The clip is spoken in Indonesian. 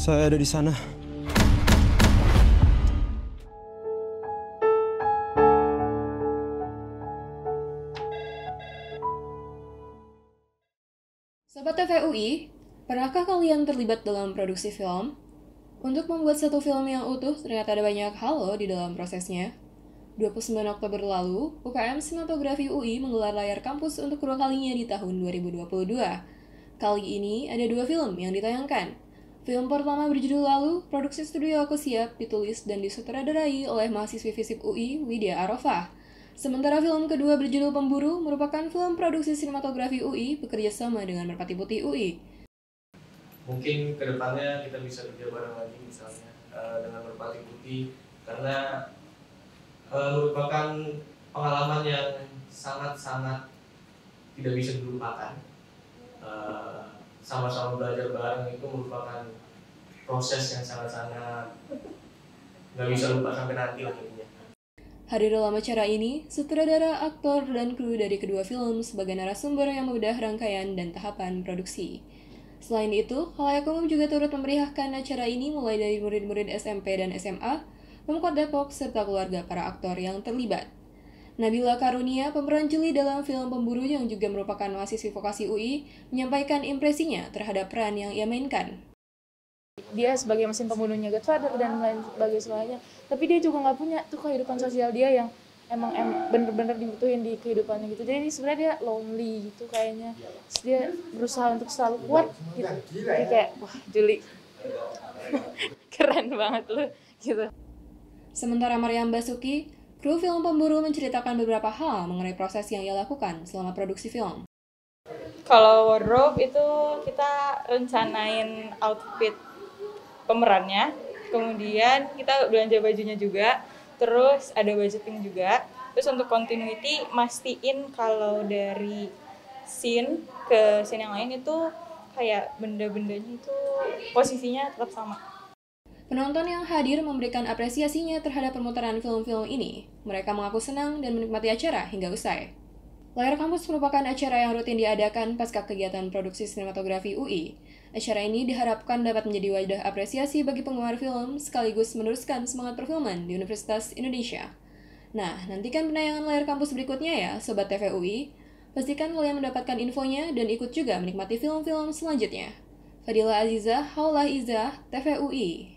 Saya ada di sana. Sobat TVUI, pernahkah kalian terlibat dalam produksi film? Untuk membuat satu film yang utuh, ternyata ada banyak hal loh di dalam prosesnya. 29 Oktober lalu, UKM Sinematografi UI menggelar layar kampus untuk kedua kalinya di tahun 2022. Kali ini ada dua film yang ditayangkan. Film pertama berjudul Lalu, produksi studio Aku Siap, ditulis dan disutradarai oleh mahasiswi fisip UI, Widya Arofah. Sementara film kedua berjudul Pemburu merupakan film produksi sinematografi UI bekerja sama dengan Merpati Putih UI. Mungkin kedepannya kita bisa kerja bareng lagi misalnya dengan Merpati Putih karena merupakan pengalaman yang sangat-sangat tidak bisa dilupakan. Sama-sama belajar bareng itu merupakan proses yang sangat-sangat nggak bisa lupa sampai nanti lah intinya. Hadir dalam acara ini, sutradara, aktor, dan kru dari kedua film sebagai narasumber yang membedah rangkaian dan tahapan produksi. Selain itu, khalayak umum juga turut memeriahkan acara ini mulai dari murid-murid SMP dan SMA, Pemkot Depok, serta keluarga para aktor yang terlibat. Nabila Karunia, pemeran Juli dalam film Pemburu yang juga merupakan mahasiswi vokasi UI, menyampaikan impresinya terhadap peran yang ia mainkan. Dia sebagai mesin pembunuhnya Godfather dan lain sebagainya, tapi dia juga nggak punya tuh kehidupan sosial dia yang emang bener-bener dibutuhin di kehidupannya gitu. Jadi sebenarnya dia lonely gitu kayaknya. Terus dia berusaha untuk selalu kuat gitu. Jadi kayak wah Juli keren banget lu gitu. Sementara Maryam Basuki, kru film Pemburu menceritakan beberapa hal mengenai proses yang ia lakukan selama produksi film. Kalau wardrobe itu kita rencanain outfit pemerannya, kemudian kita belanja bajunya juga, terus ada budgeting juga. Terus untuk continuity, mastiin kalau dari scene ke scene yang lain itu kayak benda-bendanya itu posisinya tetap sama. Penonton yang hadir memberikan apresiasinya terhadap permutaran film-film ini. Mereka mengaku senang dan menikmati acara hingga usai. Layar Kampus merupakan acara yang rutin diadakan pasca kegiatan produksi sinematografi UI. Acara ini diharapkan dapat menjadi wadah apresiasi bagi penggemar film sekaligus meneruskan semangat perfilman di Universitas Indonesia. Nah, nantikan penayangan Layar Kampus berikutnya ya, Sobat TVUI. Pastikan kalian mendapatkan infonya dan ikut juga menikmati film-film selanjutnya. Fadila Aziza, Haulah Izzah, TVUI.